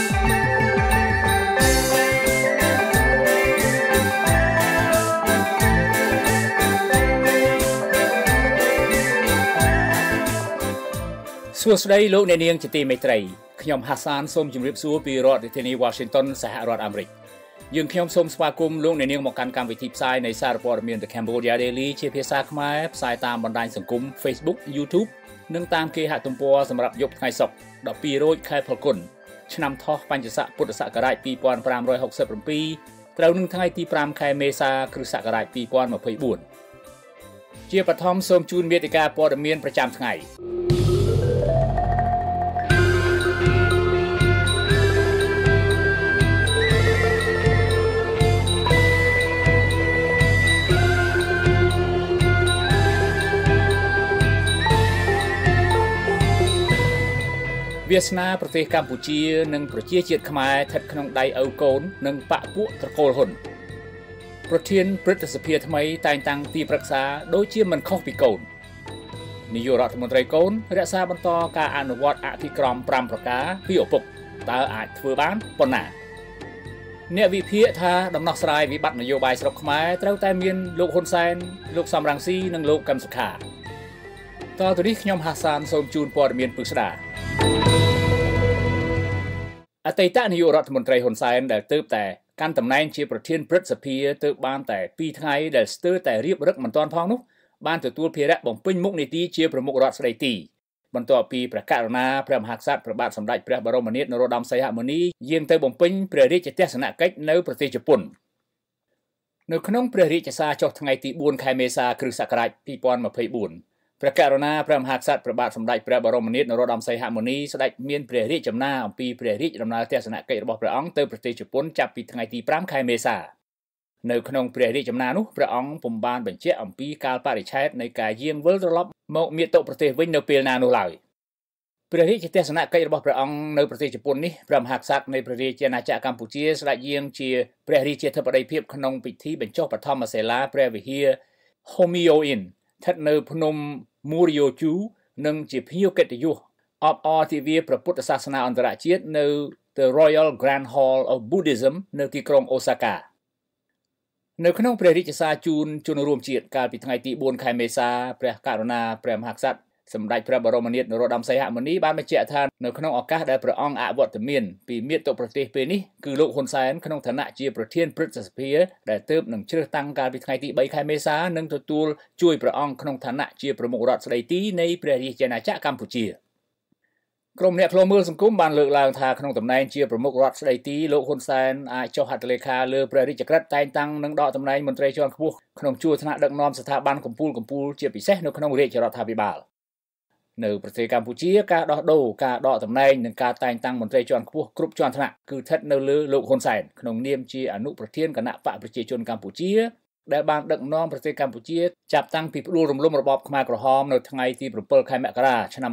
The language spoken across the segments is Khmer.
សួស្តីលោកអ្នកនាងជាទីមេត្រីខ្ញុំហាសានសូមជម្រាបសួរពីរដ្ឋធានី Washington សហរដ្ឋអាមេរិកយើងខ្ញុំសូមស្វាគមន៍លោកអ្នកនាងមកកាន់កម្មវិធីផ្សាយនៃសារព័ត៌មាន The Cambodia Daily ជាភាសាខ្មែរផ្សាយតាមបណ្ដាញសង្គម Facebook YouTube និងតាមគេហទំព័រសម្រាប់យប់ថ្ងៃសុក្រ12រោចខែផលគុណឆ្នាំថោះបញ្ញស័កពុទ្ធសករាជ2567ត្រូវនឹងថ្ងៃទី5ខែមេសាគ្រិស្តសករាជ2024ជាបឋមសូមជូនមេតិការព័ត៌មានប្រចាំថ្ងៃវាសនាប្រទេសកម្ពុជានិងប្រជាជាតិខ្មែរស្ថិតក្នុងដៃឪកូននិងបកពួកត្រកូលហ៊ុនប្រធានព្រឹទ្ធសភាថ្មីតែងតាំងទីប្រឹក្សាដូចជាមិនខុសពីកូននាយករដ្ឋមន្ត្រីកូនរក្សាបន្តការអនុវត្តអធិក្រម5ប្រការពីឪពុកតើអាចធ្វើបានប៉ុណ្ណាអ្នកវិភាគថាដំណោះស្រាយវិបត្តិនយោបាយស្រុកខ្មែរត្រូវតែមានលោកហ៊ុនសែនលោកសំរងស៊ីនិងលោកកឹមសុខាតទៅនេះខ្ញុំហាសានសូមជូនព័ត៌មានពិស្ដាអតីតនាយករដ្ឋមន្ត្រីហ៊ុនសែនដែលទើបតែកាន់តំណែងជាប្រធានព្រឹទ្ធសភាទើបបានតែ2ថ្ងៃដែលស្ទើរតែរៀបរឹកមិនទាន់ផងនោះបានទទួលភារៈបំពេញមុខនីតិជាប្រមុខរដ្ឋស្ដីទីបន្ទាប់ពីព្រះករុណាព្រះមហាក្សត្រព្រះបាទសម្ដេចព្រះបរមនាថនរោត្តមសីហមុនីយាងទៅបំពេញព្រះរាជទស្សនកិច្ចនៅប្រទេសជប៉ុននៅក្នុងព្រះរាជសារចុះថ្ងៃទី4ខែមេសាគ្រិស្តសករាជ2024ព្រះករុណាព្រះមហាក្សត្រព្រះបាទសម្ដេចព្រះបរមនាថនរោត្តមសីហមុនីស្ដេចមានព្រះរាជចំណាអំពីព្រះរាជដំណើរទស្សនកិច្ចរបស់ព្រះអង្គទៅប្រទេសជប៉ុនចាប់ពីថ្ងៃទី5ខែមេសានៅក្នុងព្រះរាជចំណានោះព្រះអង្គពុំបានបញ្ជាក់អំពីកាលបរិច្ឆេទនៃការយាងវិលត្រឡប់មកមាតុប្រទេសវិញនៅពេលណានោះឡើយព្រះរាជទស្សនកិច្ចរបស់ព្រះអង្គនៅប្រទេសជប៉ុននេះព្រះមហាក្សត្រនៃព្រះរាជាណាចក្រកម្ពុជាស្ដេចយាងជាព្រះរាជាធិបតីភាពក្នុងពិធីបញ្ចុះបឋមសិលាព្រះវិហារ Homyo-in ស្ថិតនៅភ្នំMuriochu និងជាភ្ញៀវកិត្តិយសអបអរទិវាព្រះពុទ្ធសាសនាអន្តរជាតិនៅ The Royal Grand Hall of Buddhism នៅទីក្រុងអូសាកានៅក្នុងព្រះរាជសារជូនជនរួមជាតិកាលពីថ្ងៃទី4ខែមេសាព្រះករុណាព្រះមហាក្សត្រសម្ដេចព្រះបរមនាថនរោត្តមសីហមុនីបានបញ្ជាក់ថានៅក្នុងឱកាសដែលព្រះអង្គអវត្តមានពីមាតុប្រទេសពេលនេះគឺលោកហ៊ុនសែនក្នុងឋានៈជាប្រធានព្រឹទ្ធសភាដែលទើបនឹងជ្រើសតាំងកាលពីថ្ងៃទី3ខែមេសានឹងទទួលជួយព្រះអង្គក្នុងឋានៈជាប្រមុខរដ្ឋស្ដីទីនៃព្រះរាជាណាចក្រកម្ពុជាក្រុមអ្នកផ្លោមើលសង្គមបានលើកឡើងថាក្នុងតំណែងជាប្រមុខរដ្ឋស្ដីទីលោកហ៊ុនសែនអាចចុះហត្ថលេខាលើព្រះរាជក្រឹត្យតែងតាំងនិងដកតំណែងមន្ត្រីជាន់ខ្ពស់ក្នុងជួរថ្នាក់ដឹកនាំស្ថាប័នកម្ពុជាជាពិសេសនៅក្នុងរាជរដ្ឋាភិបាលនៅប្រទេសកម្ពុជាការដោះដូរការដកតំណែងនិងការតែងតាំងមន្ត្រីជាន់ខ្ពស់គ្រប់ជាន់ថ្នាក់គឺស្ថិតនៅលើលោកហ៊ុនសែនក្នុងនាមជាអនុប្រធានគណៈបកប្រជាជនកម្ពុជាដែលបានដឹកនាំប្រទេសកម្ពុជាចាប់តាំងពីផ្ដួលរំលំរបបខ្មែរក្រហមនៅថ្ងៃទី7ខែមករាឆ្នាំ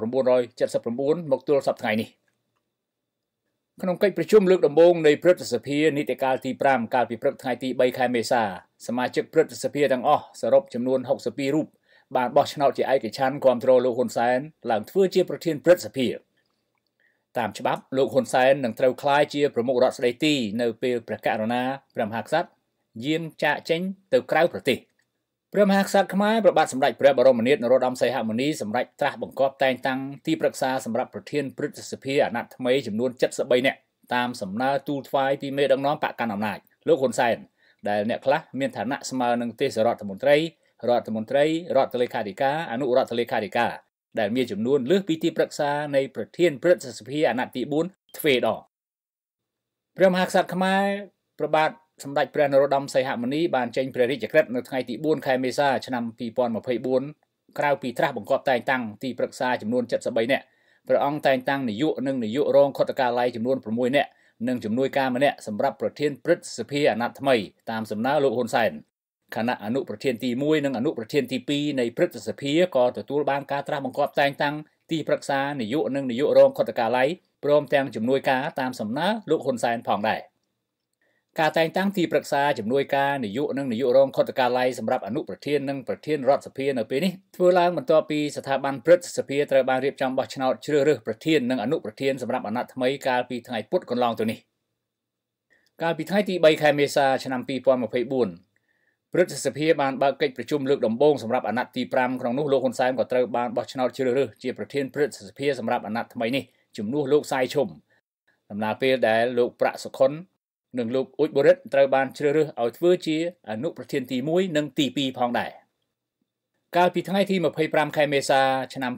1979មកទល់សប្តាហ៍ថ្ងៃនេះក្នុងកិច្ចប្រជុំលើកដំបូងនៃព្រឹទ្ធសភានីតិកាលទី5កាលពីព្រឹកថ្ងៃទី3ខែមេសាសមាជិកព្រឹទ្ធសភាទាំងអស់សរុបចំនួន62រូបបានបោះឆ្នោតជាឯកច្ឆន្ទគាំទ្រលោកហ៊ុនសែនឡើងធ្វើជាប្រធានព្រឹទ្ធសភាតាមច្បាប់លោកហ៊ុនសែននឹងត្រូវក្លាយជាប្រមុខរដ្ឋស្ដីទីនៅពេលព្រះករុណាព្រះមហាក្សត្រយាងចាកចេញទៅក្រៅប្រទេសព្រះមហាក្សត្រខ្មែរព្រះបាទសម្ដេចព្រះបរមនាថនរោត្តមសីហមុនីសម្រេចត្រាស់បង្គាប់តែងតាំងទីប្រឹក្សាសម្រាប់ប្រធានព្រឹទ្ធសភាអាណត្តិថ្មីចំនួន73នាក់តាមសំណើទូលថ្វាយពីមេដឹកនាំបកកណ្ដាលអំណាចលោកហ៊ុនសែនដែលអ្នកខ្លះមានឋានៈស្មើនឹងទេសរដ្ឋមន្ត្រីរដ្ឋលេខាធិការអនុរដ្ឋលេខាធិការដែលមានចំនួនលើសពីទីប្រឹក្សានៃប្រធានព្រឹទ្ធសភាអាណត្តិទី4ទ្វេដងព្រះមហាក្សត្រខ្មែរព្រះបាទសម្ដេចព្រះនរោត្តមសីហមុនីបានចេញព្រះរាជក្រឹត្យនៅថ្ងៃទី4ខែមេសាឆ្នាំ2024ក្រៅពីត្រាស់បង្គាប់តែងតាំងទីប្រឹក្សាចំនួន73នាក់ព្រះអង្គតែងតាំងនាយកនិងនាយករងខុទ្ទកាល័យចំនួន6នាក់និងជំនួយការម្នាក់សម្រាប់ប្រធានព្រឹទ្ធសភាអាណត្តិថ្មីតាមសំណើលោកហ៊ុនសែនគណៈអនុប្រធានទី1និងអនុប្រធានទី2នៃព្រឹទ្ធសភាក៏ទទួលបានការត្រាស់បង្គាប់តែងតាំងទីប្រឹក្សានាយកនិងនាយករងខុទ្ទកាល័យព្រមទាំងជំនួយការតាមសំណើលោកហ៊ុនសែនផងដែរការតែងតាំងទីប្រឹក្សាជំនួយការនាយកនិងនាយករងខុទ្ទកាល័យសម្រាប់អនុប្រធាននិងប្រធានរដ្ឋសភានៅពេលនេះធ្វើឡើងបន្ទាប់ពីស្ថាប័នព្រឹទ្ធសភាត្រូវបានរៀបចំបោះឆ្នោតជ្រើសរើសប្រធាននិងអនុប្រធានសម្រាប់អាណត្តិថ្មីកាលពីថ្ងៃពុធកន្លងទៅនេះកាលពីថ្ងៃទី3ខែមេសាឆ្នាំ2024ព្រឹទ្ធសភាបានបើកកិច្ចប្រជុំលើកដំបូងសម្រាប់អាណត្តិទី5ក្នុងនោះលោកហ៊ុនសែនក៏ត្រូវបានបោះឆ្នោតជ្រើសរើសជាប្រធានព្រឹទ្ធសភាសម្រាប់អាណត្តិថ្មីនេះជំនួសលោកសាយឈុំដំណើរពេលដែលលោកប្រាក់សុខុននិងលោកអ៊ុចបូរិតត្រូវបានជ្រើសរើសឲ្យធ្វើជាអនុប្រធានទី1និងទី2ផងដែរកាលពីថ្ងៃទី25ខែមេសាឆ្នាំ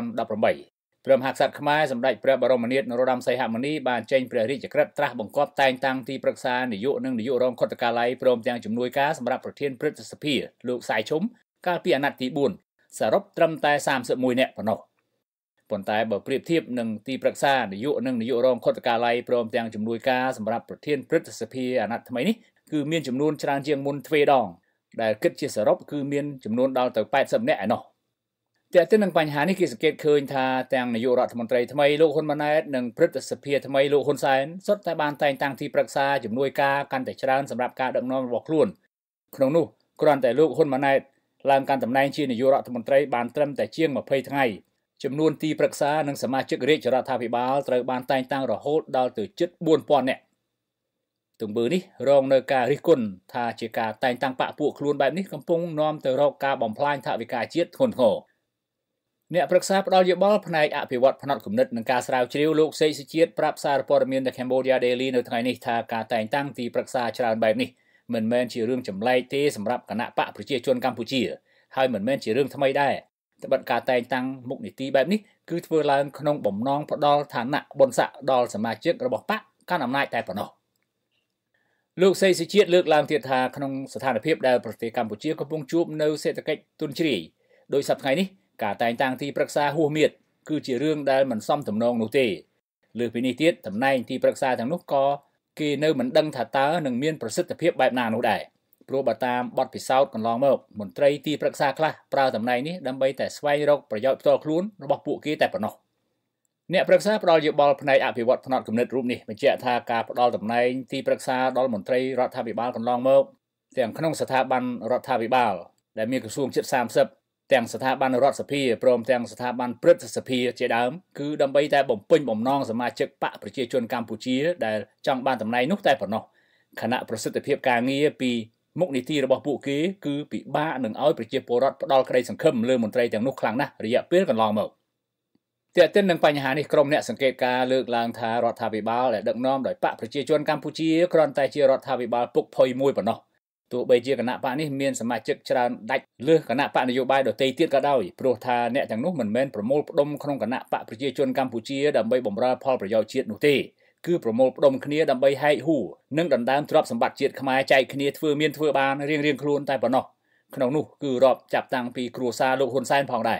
2018ព្រះមហាក្សត្រខ្មែរសម្ដេចព្រះបរមនាថនរោត្តមសីហមុនីបានចេញព្រះរាជក្រឹត្យត្រាស់បង្គាប់តែងតាំងទីប្រឹក្សានាយកនិងនាយករងខុទ្ទកាល័យព្រមទាំងជំនួយការសម្រាប់ប្រធានព្រឹទ្ធសភាលោកសាយឈុំកាលពីអាណត្តិទី4សរុបត្រឹមតែ31នាក់ប៉ុណ្ណោះប៉ុន្តែបើប្រៀបធៀបនឹងទីប្រឹក្សានាយកនិងនាយករងខុទ្ទកាល័យព្រមទាំងជំនួយការសម្រាប់ប្រធានព្រឹទ្ធសភាអាណត្តិថ្មីនេះគឺមានចំនួនច្រើនជាងមុនទ្វេដងដែលគិតជាសរុបគឺមានចំនួនដល់ទៅ80នាក់ឯណោះតែទៅនឹងបញ្ហានេះគេសង្កេតឃើញថាទាំងនាយករដ្ឋមន្ត្រីថ្មីលោកហ៊ុនម៉ាណែតនិងព្រឹទ្ធសភាថ្មីលោកហ៊ុនសែនសុទ្ធតែបានតែងតាំងទីប្រឹក្សាជំនួយការកាន់តែច្រើនសម្រាប់ការដឹកនាំរបស់ខ្លួនក្នុងនោះគ្រាន់តែលោកហ៊ុនម៉ាណែតឡើងកាន់តំណែងជានាយករដ្ឋមន្ត្រីបានត្រឹមតែជាង20ថ្ងៃចំនួនទីប្រឹក្សានិងសមាជិករាជរដ្ឋាភិបាលត្រូវបានតែងតាំងរហូតដល់ទៅជិត 4000 នាក់ទង្វើនេះរងនៅការរិះគន់ថាជាការតែងតាំងបកពួកខ្លួនបែបនេះកំពុងនាំទៅរកការបំផ្លាញថវិកាជាតិធ្ងន់ធ្ងរអ្នកប្រឹក្សាផ្ដល់យោបល់ផ្នែកអភិវឌ្ឍផ្នែកគំនិតនិងការស្រាវជ្រាវលោកសេកសុជាតិប្រាប់សារព័ត៌មាន The Cambodia Daily នៅថ្ងៃនេះថាការតែងតាំងទីប្រឹក្សាច្រើនបែបនេះមិនមែនជារឿងចម្លែកទេសម្រាប់គណៈបកប្រជាជនកម្ពុជាហើយមិនមែនជារឿងថ្មីដែរត្បិតការតែងតាំងមុខនីតិបែបនេះគឺធ្វើឡើងក្នុងបំណងផ្ដល់ឋានៈបុណ្យស័ក្តិដល់សមាជិករបស់បកកាន់អំណាចតែប៉ុណ្ណោះលោកសេកសុជាតិលើកឡើងទៀតថាក្នុងស្ថានភាពដែលប្រទេសកម្ពុជាកំពុងជួបនៅសេដ្ឋកិច្ចទុនជ្រាយដោយសប្តាហ៍ថ្ងៃនេះការតែងតាំងទីប្រឹក្សាហួសមៀតគឺជារឿងដែលមិនសមទំនងនោះទេលើពីនេះទៀតតំណែងទីប្រឹក្សាទាំងនោះក៏គេនៅមិនដឹងថាតើនឹងមានប្រសិទ្ធភាពបែបណានោះដែរព្រោះបើតាមបទពិសោធន៍កន្លងមកមន្ត្រីទីប្រឹក្សាខ្លះប្រើតំណែងនេះដើម្បីតែស្វែងរកប្រយោជន៍ផ្ទាល់ខ្លួនរបស់ពួកគេតែប៉ុណ្ណោះអ្នកប្រឹក្សាផ្ដល់យោបល់ផ្នែកអភិវឌ្ឍផ្នែកគំនិតរូបនេះបញ្ជាក់ថាការផ្ដល់តំណែងទីប្រឹក្សាដល់មន្ត្រីរដ្ឋាភិបាលកន្លងមកទាំងក្នុងស្ថាប័នរដ្ឋាភិបាលដែលមានក្រសួងជិត30ទាំងស្ថាប័នរដ្ឋសភាព្រមទាំងស្ថាប័នព្រឹទ្ធសភាជាដើមគឺដើម្បីតែបំពេញបំណងសមាជិកបកប្រជាជនកម្ពុជាដែលចង់បានតំណែងនោះតែប៉ុណ្ណោះខណៈប្រសិទ្ធភាពការងារពីមុខនីតិរបស់ពួកគេគឺពិបាកនឹងឲ្យប្រជាពលរដ្ឋផ្ដល់ក្តីសង្ឃឹមលើមន្ត្រីទាំងនោះខ្លាំងណាស់រយៈពេលកន្លងមកតែទន្ទឹមនឹងបញ្ហានេះក្រុមអ្នកសង្កេតការលើកឡើងថារដ្ឋាភិបាលដែលដឹកនាំដោយបកប្រជាជនកម្ពុជាគ្រាន់តែជារដ្ឋាភិបាលពុកផុយមួយប៉ុណ្ណោះទោះបីជាគណៈបកនេះមានសមាជិកច្រើនដាច់លើសគណៈបកនយោបាយដទៃទៀតក៏ដោយព្រោះថាអ្នកទាំងនោះមិនមែនប្រមូលផ្ដុំក្នុងគណៈបកប្រជាជនកម្ពុជាដើម្បីបម្រើផលប្រយោជន៍ជាតិនោះទេគឺប្រមូលផ្ដុំគ្នាដើម្បីហែកហួរនិងដណ្ដើមទ្រព្យសម្បត្តិជាតិខ្មែរចែកគ្នាធ្វើមានធ្វើបានរៀងៗខ្លួនតែប៉ុណ្ណោះក្នុងនោះគឺរាប់ចាប់តាំងពីគ្រួសារលោកហ៊ុនសែនផងដែរ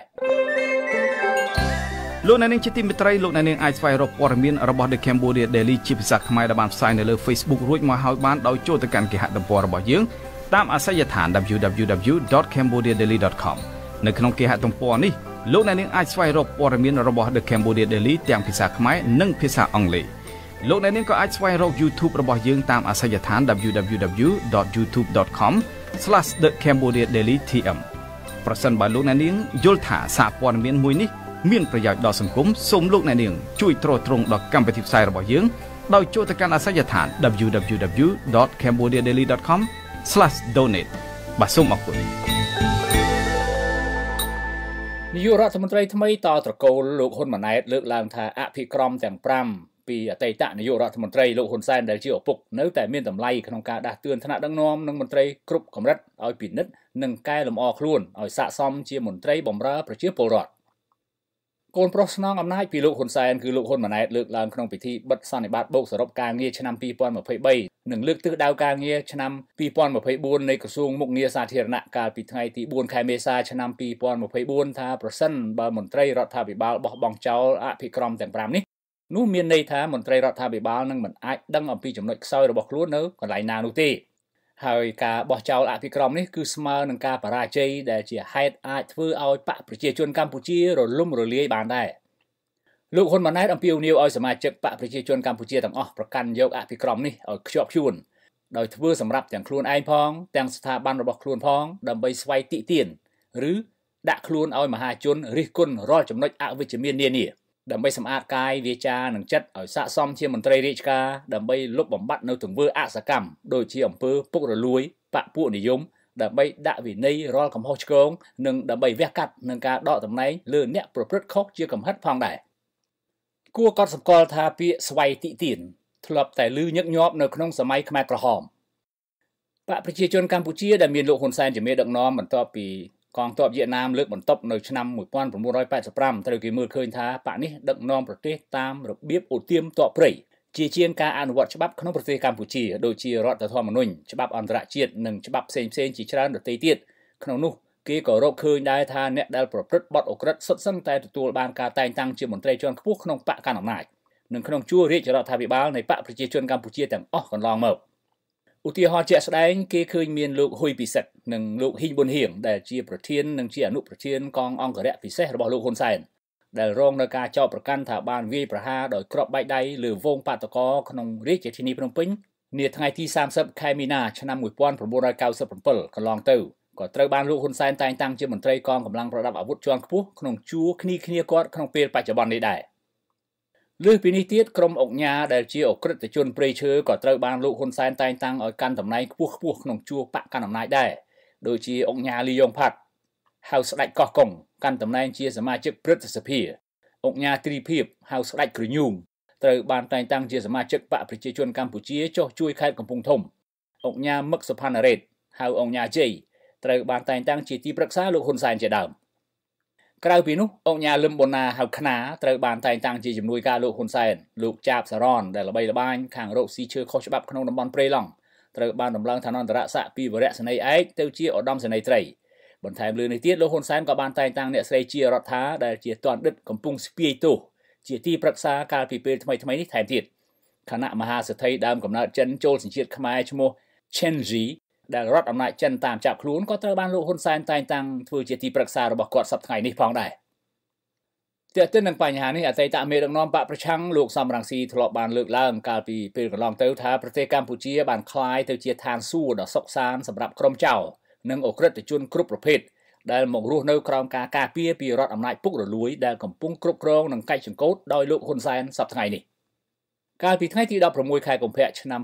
លោកអ្នកនាងជាទីមេត្រីលោកអ្នកនាងអាចស្វែងរកព័ត៌មានរបស់ The Cambodia Daily ជាភាសាខ្មែរដែលបានផ្សាយនៅលើ Facebook រួចមកហើយបានដោយចូលទៅកាន់គេហទំព័ររបស់យើងតាមអាសយដ្ឋាន www.cambodiadaily.com នៅក្នុងគេហទំព័រនេះលោកអ្នកនាងអាចស្វែងរកព័ត៌មានរបស់ The Cambodia Daily ទាំងភាសាខ្មែរនិងភាសាអង់គ្លេសលោកអ្នកនាងក៏អាចស្វែងរក YouTube របស់យើងតាមអាសយដ្ឋាន www.youtube.com/thecambodiadailytm ប្រសិនបើលោកអ្នកនាងយល់ថាសារព័ត៌មានមួយនេះមានប្រយោជន៍ដល់សង្គមសូមលោកអ្នកនាងជួយទ្រទ្រង់ដល់កម្មវិធីផ្សាយរបស់យើងដោយចូលទៅកាន់អាសយដ្ឋាន www.cambodiadaily.com/donate បាទសូមអរគុណនាយករដ្ឋមន្ត្រីថ្មីតត្រកូលលោកហ៊ុនម៉ាណែតលើកឡើងថាអភិក្រមទាំង5ពីអតីតនាយករដ្ឋមន្ត្រីលោកហ៊ុនសែនដែលជាឪពុកនៅតែមានតម្លៃក្នុងការដាស់តឿនថ្នាក់ដឹកនាំនិងមន្ត្រីគ្រប់កម្រិតឲ្យពិនិត្យនិងកែលម្អខ្លួនឲ្យស័ក្តិសមជាមន្ត្រីបម្រើប្រជាពលរដ្ឋកូនប្រុសស្នងអំណាចពីលោកហ៊ុនសែនគឺលោកហ៊ុនម៉ាណែតលើកឡើងក្នុងពិធីបិទសន្និបាតបូកសរុបការងារឆ្នាំ2023និងលើកទិសដៅការងារឆ្នាំ2024នៃក្រសួងមុខងារសាធារណៈកាលពីថ្ងៃទី4ខែមេសាឆ្នាំ2024ថាប្រសិនបើមន្ត្រីរដ្ឋាភិបាលបោះបង់ចោលអភិក្រមទាំង5នេះនោះមានន័យថាមន្ត្រីរដ្ឋាភិបាលនឹងមិនអាចដឹងអំពីចំណុចខ្សោយរបស់ខ្លួននៅកន្លែងណានោះទេហើយការបោះចោលអភិក្រមនេះគឺស្មើនឹងការបរាជ័យដែលជាហេតុអាចធ្វើឲ្យបកប្រជាជនកម្ពុជារលំរលាយបានដែរលោកហ៊ុនម៉ាណែតអំពាវនាវឲ្យសមាជិកបកប្រជាជនកម្ពុជាទាំងអស់ប្រកាន់យកអភិក្រមនេះឲ្យខ្ជាប់ខ្ជួនដោយធ្វើសម្រាប់ទាំងខ្លួនឯងផងទាំងស្ថាប័នរបស់ខ្លួនផងដើម្បីស្វ័យតិទៀនឬដាក់ខ្លួនឲ្យមហាជនរិះគន់រាល់ចំណុចអវិជ្ជមាននានាដើម្បីសម្អាតកាយវាចានិងចិត្តឲ្យស័ក្តិសមជាមន្ត្រីរាជការដើម្បីលុបបំបាត់នៅទង្វើអសកម្មដូចជាអំពើពុករលួយបកពួកនិយមដើម្បីដាក់វិន័យរាល់កំហុសឆ្គងនិងដើម្បីវះកាត់នឹងការដកតំណែងលើអ្នកប្រព្រឹត្តខុសជាកំហិតផងដែរគួរកត់សម្គាល់ថាពាក្យស្វ័យតិទៀនធ្លាប់តែឮញឹកញាប់នៅក្នុងសម័យខ្មែរក្រហមបកប្រជាជនកម្ពុជាដែលមានលោកហ៊ុនសែនជាមេដឹកនាំបន្ទាប់ពីកងទ័ពវៀតណាមលើកបន្ទប់នៅឆ្នាំ1985ត្រូវគេមើលឃើញថាបកនេះដឹកនាំប្រទេសតាមរបៀបអូទាមទ័ពព្រៃជាជាងការអនុវត្តច្បាប់ក្នុងប្រទេសកម្ពុជាដូចជារដ្ឋធម្មនុញ្ញច្បាប់អន្តរជាតិនិងច្បាប់ផ្សេងៗជាច្រើនដទៃទៀតក្នុងនោះគេក៏រកឃើញដែរថាអ្នកដែលប្រព្រឹត្តបទឧក្រិដ្ឋសុទ្ធសឹងតែទទួលបានការតែងតាំងជាមន្ត្រីជាន់ខ្ពស់ក្នុងបកកណ្ដាលអំណាចនិងក្នុងជួររាជរដ្ឋាភិបាលនៃបកប្រជាជនកម្ពុជាទាំងអស់កន្លងមកឧទាហរណ៍ជាក់ស្ដែងគេឃើញមានលោកហ៊ុយពិសិដ្ឋនិងលោកហ៊ីងប៊ុនហៀងដែលជាប្រធាននិងជាអនុប្រធានកងអង្គរៈពិសេសរបស់លោកហ៊ុនសែនដែលរងនៅការចោទប្រកាន់ថាបានវាយប្រហារដោយគ្រាប់បែកដៃលើវងបាតកោក្នុងរាជធានីភ្នំពេញនាថ្ងៃទី30ខែមីនាឆ្នាំ1997កន្លងទៅក៏ត្រូវបានលោកហ៊ុនសែនតែងតាំងជាមន្ត្រីកងកម្លាំងប្រដាប់អាវុធជាន់ខ្ពស់ក្នុងជួរគ្នាគាត់ក្នុងពេលបច្ចុប្បន្ននេះដែរលើសពីនេះទៀតក្រុមអង្គញាដែលជាអក្រិតជនព្រៃឈើក៏ត្រូវបានលោកហ៊ុនសែនតែងតាំងឲ្យកាន់តំណែងខ្ពស់ក្នុងជួរបកកណ្ដាលអំណាចដែរដូចជាអង្គញាលីយ៉ុងផាត់ហៅស្ដេចកោះកុងកាន់តំណែងជាសមាជិកព្រឹទ្ធសភាអង្គញាទ្រីភិបហៅស្ដេចក្រញូងត្រូវបានតែងតាំងជាសមាជិកបកប្រជាជនកម្ពុជាចុះជួយខេត្តកំពង់ធំអង្គញាមឹកសុផាន់រ៉េតហៅអង្គញាជ័យត្រូវបានតែងតាំងជាទីប្រឹក្សាលោកហ៊ុនសែនជាដើមក្រៅពីនោះអង្គញាលឹមបូណាហៅខ្នាត្រូវបានតែងតាំងជាជំនួយការលោកហ៊ុនសែនលោកចាបសារ៉នដែលល្បីល្បាញខាងរកស៊ីឈើខុសច្បាប់ក្នុងតំបន់ព្រៃឡង់ត្រូវបានដំឡើងឋានន្តរស័ក្តិពីវរៈសេនីយ៍ឯកទៅជាឧត្តមសេនីយ៍ត្រីបន្ថែមលើនេះទៀតលោកហ៊ុនសែនក៏បានតែងតាំងអ្នកស្រីជារដ្ឋាដែលជាទណ្ឌិតកំពុងស្ពាយទោសជាទីប្រឹក្សាកាលពីពេលថ្មីនេះថែមទៀតគណៈមហាសេដ្ឋីដើមកំណើតចិនចូលសញ្ជាតិខ្មែរឈ្មោះ Chen Ji ដែលរដ្ឋអំណាចចិនតាមចាប់ខ្លួនក៏ត្រូវបានលោកហ៊ុនសែនតែងតាំងធ្វើជាទីប្រឹក្សារបស់គាត់សប្តាហ៍នេះផងដែរទាក់ទិននឹងបញ្ហានេះអតីតមេដឹកនាំបកប្រឆាំងលោកសំរងស៊ីធ្លាប់បានលើកឡើងកាលពីពេលកន្លងទៅថាប្រទេសកម្ពុជាបានក្លាយទៅជាឋានសួគ៌ដ៏សុខសាន្តសម្រាប់ក្រុមចៅនិងអក្រិតជនគ្រប់ប្រភេទដែលមករស់នៅក្រោមការការពារពីរដ្ឋអំណាចពុករលួយដែលកំពុងគ្រប់គ្រងនិងកាច់ចង្កូតដោយលោកហ៊ុនសែនសប្តាហ៍នេះកាលពីថ្ងៃទី16ខែកុម្ភៈឆ្នាំ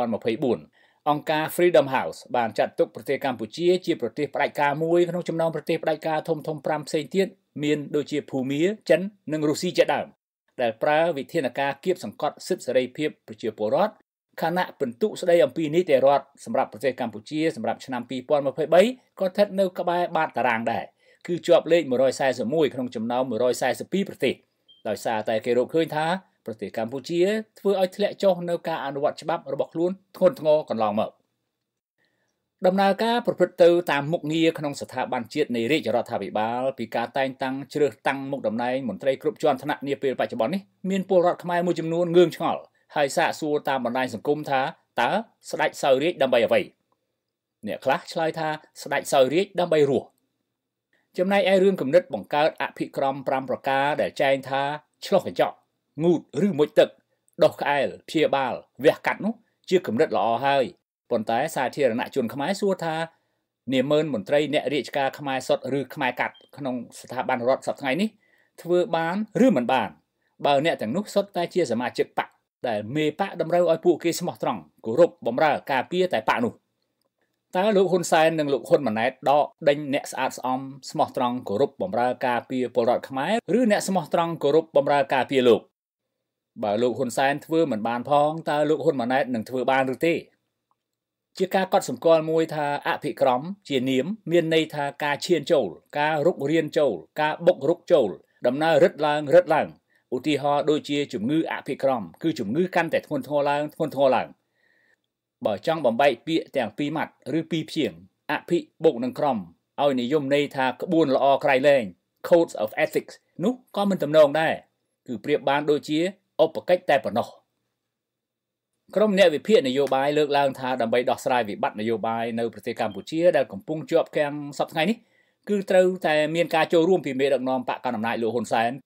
2024អង្គការ Freedom House បានចាត់ទុកប្រទេសកម្ពុជាជាប្រទេសផ្ដាច់ការមួយក្នុងចំណោមប្រទេសផ្ដាច់ការធំៗ5ផ្សេងទៀតមានដូចជាភូមាចិននិងរុស្ស៊ីជាដើមដែលប្រើវិធានការគៀបសង្កត់សិទ្ធិសេរីភាពប្រជាពលរដ្ឋខណៈពិន្ទុស្ដីអំពីនីតិរដ្ឋសម្រាប់ប្រទេសកម្ពុជាសម្រាប់ឆ្នាំ2023ក៏ស្ថិតនៅក្បែរបាតតារាងដែរគឺជាប់លេខ141ក្នុងចំណោម142ប្រទេសដោយសារតែគេរកឃើញថាប្រទេសកម្ពុជាធ្វើឲ្យធ្លាក់ចុះនៅការអនុវត្តច្បាប់របស់ខ្លួនធ្ងន់ធ្ងរកន្លងមកដំណើរការប្រព្រឹត្តទៅតាមមុខងារក្នុងស្ថាប័នជាតិនៃរាជរដ្ឋាភិបាលពីការតែងតាំងជ្រើសតាំងមុខតំណែងមន្ត្រីគ្រប់ជាន់ថ្នាក់នាពេលបច្ចុប្បន្ននេះមានពលរដ្ឋខ្មែរមួយចំនួនងឿងឆ្ងល់ហើយសាកសួរតាមបណ្ដាញសង្គមថាតើស្ដេចសោយរាជ្យដើម្បីអ្វីអ្នកខ្លះឆ្លើយថាស្ដេចសោយរាជ្យដើម្បីរស់ចំណែកឯរឿងគំនិតបង្កើតអភិក្រម5ប្រការដែលចែងថាឆ្លុះកញ្ចក់ងូតឬមុជទឹកដោះក្អែលព្យាបាលវះកាត់នោះជាគំនិតល្អហើយប៉ុន្តែសាធារណជនខ្មែរសួរថានាម៉ឺនមន្ត្រីអ្នករាជការខ្មែរសុទ្ធឬខ្មែរកាត់ក្នុងស្ថាប័នរដ្ឋសប្តាហ៍នេះធ្វើបានឬមិនបានបើអ្នកទាំងនោះសុទ្ធតែជាសមាជិកបកដែលមេបកតម្រូវឲ្យពួកគេស្មោះត្រង់គោរពបម្រើការពារតែបកនោះតើលោកហ៊ុនសែននិងលោកហ៊ុនម៉ាណែតដកដេញអ្នកស្អាតស្អំស្មោះត្រង់គោរពបម្រើការពារពលរដ្ឋខ្មែរឬអ្នកស្មោះត្រង់គោរពបម្រើការពារលោកបើលោកហ៊ុនសែនធ្វើមិនបានផងតើលោកហ៊ុនម៉ាណែតនឹងធ្វើបានឬទេជាការកត់សម្គាល់មួយថាអភិក្រមជានាមមានន័យថាការឈានចូលការរុករៀនចូលការបុករុកចូលដំណើររឹតឡើងឧទាហរណ៍ដូចជាជំងឺអភិក្រមគឺជំងឺកាន់តែធ្ងន់ធ្ងរឡើងបើចង់បំបែកពាក្យទាំងពីរម៉ាត់ឬពីរព្យាង្គអភិបុកនឹងក្រមឲ្យនិយមន័យថាក្បួនល្អក្រៃលែង Codes of Ethics នោះក៏មិនទំនងដែរគឺប្រៀបបានដូចជាឧបកិច្ចតែប៉ុណ្ណោះក្រុមអ្នកវិភាគនយោបាយលើកឡើងថាដើម្បីដោះស្រាយវិបត្តិនយោបាយនៅប្រទេសកម្ពុជាដែលកំពុងជាប់គាំងសប្តាហ៍នេះគឺត្រូវតែមានការចូលរួមពីមេដឹកនាំបកកណ្ដាលអំណាចលោកហ៊ុនសែន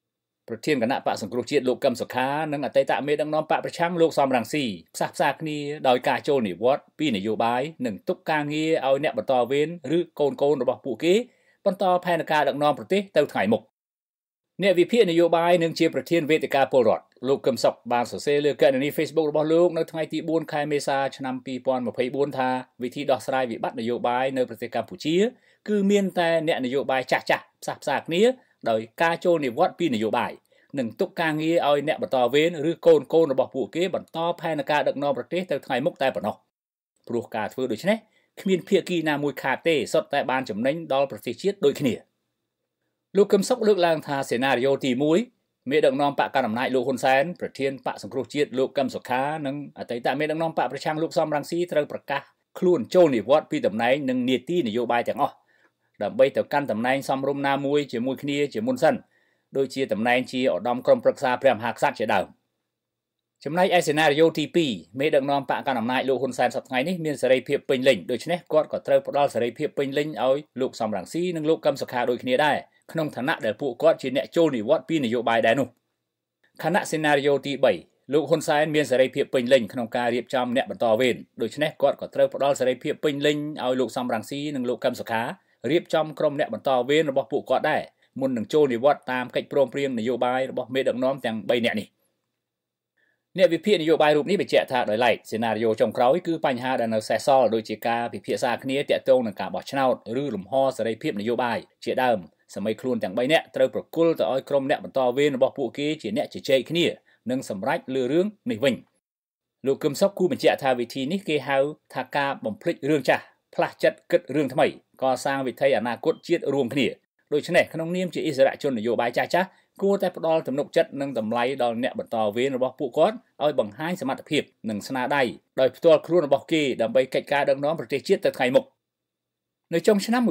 ប្រធានគណៈបកសង្គ្រោះជាតិលោកកឹមសុខានិងអតីតមេដឹកនាំបកប្រឆាំងលោកសំរងស៊ីផ្សះផ្សាគ្នាដោយការចូលនិវត្តន៍ពីនយោបាយនិងទុកការងារឲ្យអ្នកបន្តវេនឬកូនរបស់ពួកគេបន្តផែនការដឹកនាំប្រទេសទៅថ្ងៃមុខអ្នកវិភាគនយោបាយនិងជាប្រធានវេទិកាពលរដ្ឋលោកកឹមសុខបានសរសេរលើកណនី Facebook របស់លោកនៅថ្ងៃទី4ខែមេសាឆ្នាំ2024ថាវិធីដោះស្រាយវិបត្តិនយោបាយនៅប្រទេសកម្ពុជាគឺមានតែអ្នកនយោបាយចាស់ផ្សះផ្សាគ្នាដោយការចូលនិវត្តន៍ពីនយោបាយនិងទុកការងារឲ្យអ្នកបន្តវេនឬកូនរបស់ពួកគេបន្តផែនការដឹកនាំប្រទេសទៅថ្ងៃមុខតែប៉ុណ្ណោះព្រោះការធ្វើដូច្នេះគ្មានភាគីណាមួយខាតទេសុទ្ធតែបានចំណេញដល់ប្រទេសជាតិដូចគ្នាលោកកឹមសុខលើកឡើងថាសេណារីយ៉ូទី1មេដឹកនាំបកកណ្ដាលអំណាចលោកហ៊ុនសែនប្រធានបកសង្គ្រោះជាតិលោកកឹមសុខានិងអតីតមេដឹកនាំបកប្រឆាំងលោកសំរងស៊ីត្រូវប្រកាសខ្លួនចូលនិវត្តន៍ពីតំណែងនិងនីតិនយោបាយទាំងអស់ដើម្បីទៅកាន់តំណែងសមរម្យណាមួយជាមួយគ្នាជាមុនសិនដូចជាតំណែងជាឧត្តមក្រុមប្រឹក្សាព្រះមហាក្សត្រជាដើមចំណែកឯសេណារីយ៉ូទី2មេដឹកនាំបកកណ្ដាលអំណាចលោកហ៊ុនសែនសប្តាហ៍នេះមានសេរីភាពពេញលេញដូច្នេះគាត់ក៏ត្រូវផ្ដល់សេរីភាពពេញលេញឲ្យលោកសំរងស៊ីនិងលោកកឹមសុខាដូចគ្នាដែរក្នុងឋានៈដែលពួកគាត់ជាអ្នកចូលនិវត្តន៍ពីនយោបាយដែរនោះខណៈសេណារីយ៉ូទី3លោកហ៊ុនសែនមានសេរីភាពពេញលេញក្នុងការរៀបចំអ្នកបន្តវេនដូច្នេះគាត់ក៏ត្រូវផ្ដល់សេរីភាពពេញលេញឲ្យលោកសំរងស៊ីនិងលោកកឹមសុខារៀបចំក្រុមអ្នកបន្តវេនរបស់ពួកគាត់ដែរមុននឹងចូលនិវត្តន៍តាមកិច្ចព្រមព្រៀងនយោបាយរបស់មេដឹកនាំទាំង3នាក់នេះអ្នកវិភាគនយោបាយរូបនេះបញ្ជាក់ថាដោយឡែកសេណារីយ៉ូចុងក្រោយគឺបញ្ហាដែលនៅសេសសល់ដូចជាការពិភាក្សាគ្នាទាក់ទងនឹងការបោះឆ្នោតឬលំហសេរីភាពនយោបាយជាដើមសម័យខ្លួនទាំង3នាក់ត្រូវប្រគល់ទៅឲ្យក្រុមអ្នកបន្តវេនរបស់ពួកគេជាអ្នកជជែកគ្នានិងសម្រេចលើរឿងនេះវិញលោកកឹមសុខគូបញ្ជាក់ថាវិធីនេះគេហៅថាការបំភ្លេចរឿងចាស់ផ្លាស់ចិត្តគិតរឿងថ្មីកសាងវិថីអនាគតជាតិរួមគ្នាដូច្នេះក្នុងនាមជាអិសរាជជននយោបាយចាស់គួរតែផ្ដល់ទំនុកចិត្តនិងតម្លៃដល់អ្នកបន្តវេនរបស់ពួកគាត់ឲ្យបង្ហាញសមត្ថភាពនិងស្នាដៃដោយផ្ទាល់ខ្លួនរបស់គេដើម្បីកិច្ចការដឹកនាំប្រទេសជាតិទៅថ្ងៃមុខនៅចុងឆ្នាំ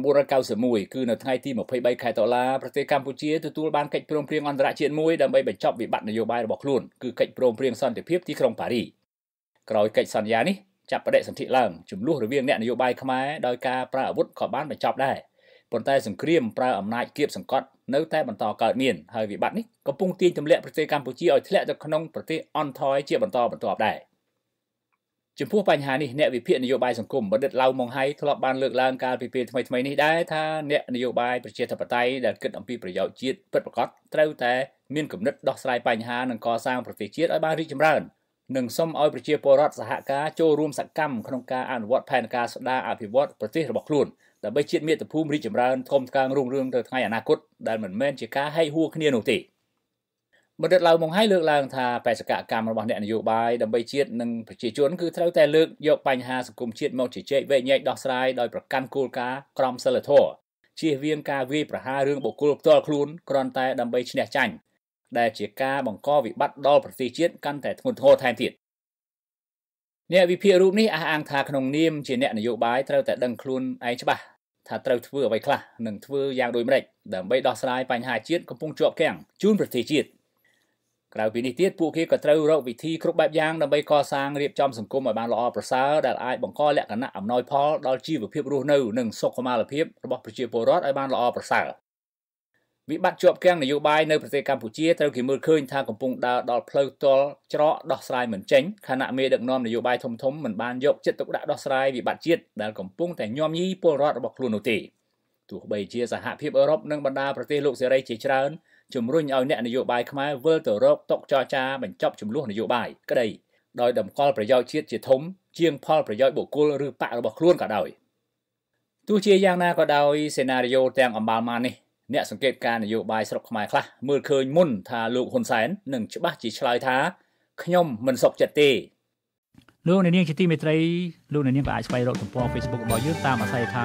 1991គឺនៅថ្ងៃទី23ខែតុលាប្រទេសកម្ពុជាទទួលបានកិច្ចព្រមព្រៀងអន្តរជាតិមួយដើម្បីបញ្ចប់វិបត្តិនយោបាយរបស់ខ្លួនគឺកិច្ចព្រមព្រៀងសន្តិភាពទីក្រុងប៉ារីក្រោយកិច្ចសន្យានេះចាប់បដិសន្ធិឡើងចំនួនរវាងអ្នកនយោបាយខ្មែរដោយការប្រើអាវុធក៏បានបញ្ចប់ដែរប៉ុន្តែសង្គ្រាមប្រើអំណាចគៀបសង្កត់នៅតែបន្តកើតមានហើយវិបត្តិនេះកំពុងទាញទម្លាក់ប្រទេសកម្ពុជាឲ្យធ្លាក់ទៅក្នុងប្រទេសអន់ថយជាបន្តបន្ទាប់ដែរចំពោះបញ្ហានេះអ្នកវិភាគនយោបាយសង្គមបណ្ឌិតឡៅម៉ុងហៃធ្លាប់បានលើកឡើងកាលពីពេលថ្មីៗនេះដែរថាអ្នកនយោបាយប្រជាធិបតេយ្យដែលគិតអំពីប្រយោជន៍ជាតិពិតប្រាកដត្រូវតែមានគំនិតដោះស្រាយបញ្ហានិងកសាងប្រទេសជាតិឲ្យបានរីកចម្រើននិងសូមឲ្យប្រជាពលរដ្ឋសហការចូលរួមសកម្មក្នុងការអនុវត្តផែនការស្ដារអភិវឌ្ឍប្រទេសរបស់ខ្លួនដើម្បីជាតិមាតុភូមិរីកចម្រើនធំថ្កើងរុងរឿងទៅថ្ងៃអនាគតដែលមិនមែនជាការហែកហួរគ្នានោះទេបណ្ឌិតឡៅម៉ុងហៃលើកឡើងថាបេសកកម្មរបស់អ្នកនយោបាយដើម្បីជាតិនិងប្រជាជនគឺត្រូវតែលើកយកបញ្ហាសង្គមជាតិមកជជែកវែកញែកដោះស្រាយដោយប្រកាន់គោលការណ៍ក្រមសីលធម៌ជៀសវាងការវាយប្រហាររឿងបុគ្គលផ្ទាល់ខ្លួនគ្រាន់តែដើម្បីឈ្នះចាញ់ដែលជាការបង្កវិបត្តិដល់ប្រទេសជាតិកាន់តែធ្ងន់ធ្ងរថែមទៀតអ្នកវិភាគរូបនេះអះអាងថាក្នុងនាមជាអ្នកនយោបាយត្រូវតែដឹងខ្លួនឯងច្បាស់ថាត្រូវធ្វើអ្វីខ្លះនិងធ្វើយ៉ាងដូចម្តេចដើម្បីដោះស្រាយបញ្ហាជាតិកំពុងជាប់គាំងជូនប្រទេសជាតិក្រៅពីនេះទៀតពួកគេក៏ត្រូវរកវិធីគ្រប់បែបយ៉ាងដើម្បីកសាងរៀបចំសង្គមឲ្យបានល្អប្រសើរដែលអាចបង្កលក្ខណៈអំណោយផលដល់ជីវភាពរស់នៅនិងសុខុមាលភាពរបស់ប្រជាពលរដ្ឋឲ្យបានល្អប្រសើរវិបត្តិជាប់គាំងនយោបាយនៅប្រទេសកម្ពុជាត្រូវគេមើលឃើញថាកំពុងដើរដល់ផ្លូវទាល់ច្រកដោះស្រាយមិនចេញខណៈមេដឹកនាំនយោបាយធំៗមិនបានយកចិត្តទុកដាក់ដោះស្រាយវិបត្តិជាតិដែលកំពុងតែញាំញីពលរដ្ឋរបស់ខ្លួននោះទេទោះបីជាសហភាពអឺរ៉ុបនិងបណ្ដាប្រទេសលោកសេរីជាច្រើនជំរុញឲ្យអ្នកនយោបាយខ្មែរវិលទៅរកតុចរចាបញ្ចប់ជម្លោះនយោបាយក្តីដោយតម្កល់ប្រយោជន៍ជាតិជាធំជាងផលប្រយោជន៍បុគ្គលឬបករបស់ខ្លួនក៏ដោយទោះជាយ៉ាងណាក៏ដោយសេណារីយ៉ូទាំងអំបាលម៉ាននេះអ្នកសង្កេតការណ៍នយោបាយស្រុកខ្មែរខ្លះមើលឃើញមុនថាលោកហ៊ុនសែននឹងច្បាស់ជាឆ្លើយថាខ្ញុំមិនសុខចិត្តទេលោកអ្នកនាងជាទីមេត្រីលោកអ្នកនាងក៏អាចស្វែងរកទំព័រ Facebook របស់យើងតាមអាស័យដ្ឋាន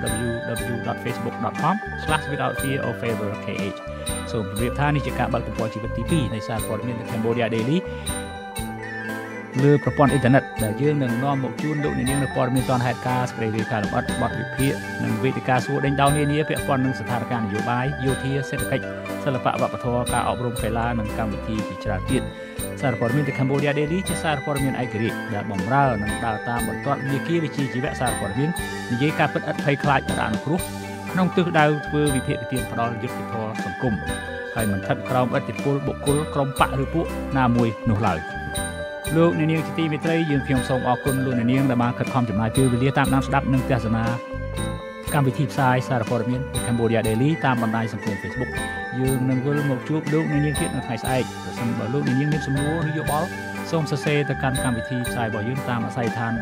www.facebook.com/withoutfearorfavorkh សូមជម្រាបថានេះជាការបើកទំព័រជីវិតទី2នៃសារព័ត៌មាន The Cambodia Daily លើប្រព័ន្ធអ៊ីនធឺណិតដែលយើងនឹងនាំមកជូនលោកអ្នកនាងនៅព័ត៌មានទាន់ហេតុការណ៍ស្ព្រេយរាយការណ៍លម្អិតបទវិភាគនិងវេទិកាសួរដេញដោលនានាពាក់ព័ន្ធនឹងស្ថានភាពនយោបាយយោធាសេដ្ឋកិច្ចសិល្បៈវប្បធម៌ការអប់រំកីឡានិងកម្មវិធីជាច្រើនទៀតសារព័ត៌មាន The Cambodia Daily ជាសារព័ត៌មានឯករាជ្យដែលបម្រើនិងដើរតាមបន្ទាត់មាគ៌ាវិជ្ជាជីវៈសារព័ត៌មាននិយាយការពិតឥតភ័យខ្លាចរអាក់រំភើបក្នុងទិសដៅធ្វើវិភាគទានផ្ដល់យុត្តិធម៌សង្គមហើយមិនថិតក្រោមឥទ្ធិពលបុគ្គលក្រុមបកឬពួកណាមួយនោះឡើយលោកអ្នកនាងជាទីមេត្រីយើងខ្ញុំសូមអរគុណលោកអ្នកនាងដែលបានខិតខំចំណាយពេលវេលាតាមដានស្ដាប់និងទស្សនាកម្មវិធីផ្សាយសារព័ត៌មាន Cambodia Daily តាមបណ្ដាញសង្គម Facebook យើងនឹងវិលមកជួបលោកអ្នកនាងទៀតនៅថ្ងៃស្អែកប្រសិនបើលោកអ្នកនាងមានសំណួរឬយោបល់សូមសរសេរទៅកាន់កម្មវិធីផ្សាយរបស់យើងតាមអាស័យដ្ឋាន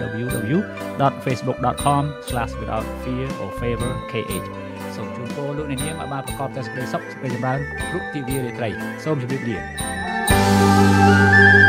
www.facebook.com/withoutfearorfavorkh សូមជូនពរលោកអ្នកនាងឲ្យបានប្រកបតែសេចក្តីសុខសេចក្តីចម្រើនគ្រប់ទិវារាត្រីសូមជម្រាបលា